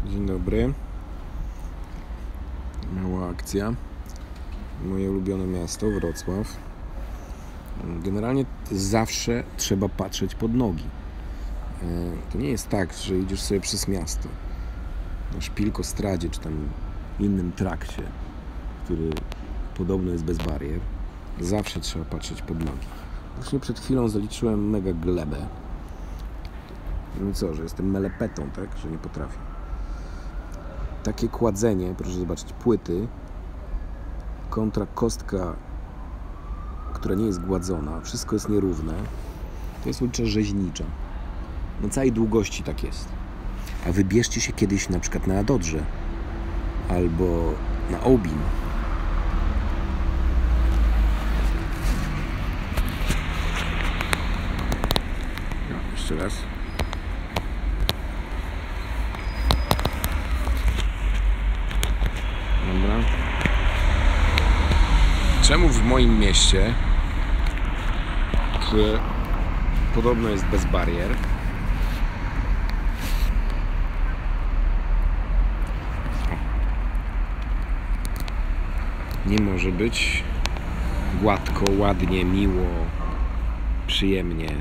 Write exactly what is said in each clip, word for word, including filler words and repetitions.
Dzień dobry. Mała akcja. Moje ulubione miasto, Wrocław. Generalnie zawsze trzeba patrzeć pod nogi. To nie jest tak, że idziesz sobie przez miasto na Szpilkostradzie czy tam innym trakcie, który podobno jest bez barier. Zawsze trzeba patrzeć pod nogi. Właśnie przed chwilą zaliczyłem mega glebę. No co, że jestem melepetą, tak? Że nie potrafię. Takie kładzenie, proszę zobaczyć, płyty kontra kostka, która nie jest gładzona, wszystko jest nierówne, to jest ulica rzeźnicza. Na całej długości tak jest. A wybierzcie się kiedyś na przykład na Dodrze albo na Obin. No, jeszcze raz. Dobra. Czemu w moim mieście, które podobno jest bez barier, nie może być gładko, ładnie, miło, przyjemnie?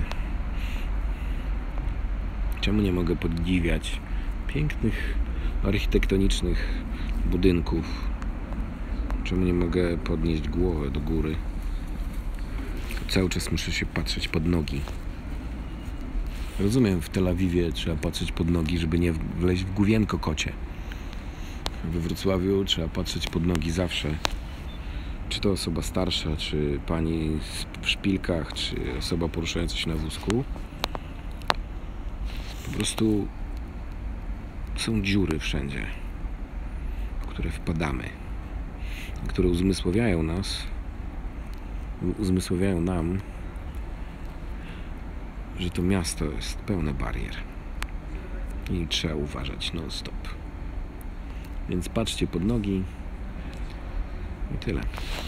Czemu nie mogę podziwiać pięknych, architektonicznych budynków? Czemu nie mogę podnieść głowę do góry? Cały czas muszę się patrzeć pod nogi. Rozumiem, w Tel Awiwie trzeba patrzeć pod nogi, żeby nie wleźć w główienko kocie. We Wrocławiu trzeba patrzeć pod nogi zawsze. Czy to osoba starsza, czy pani w szpilkach, czy osoba poruszająca się na wózku. Po prostu są dziury wszędzie, w które wpadamy, które uzmysławiają nas, uzmysławiają nam, że to miasto jest pełne barier i trzeba uważać non stop. Więc patrzcie pod nogi i tyle.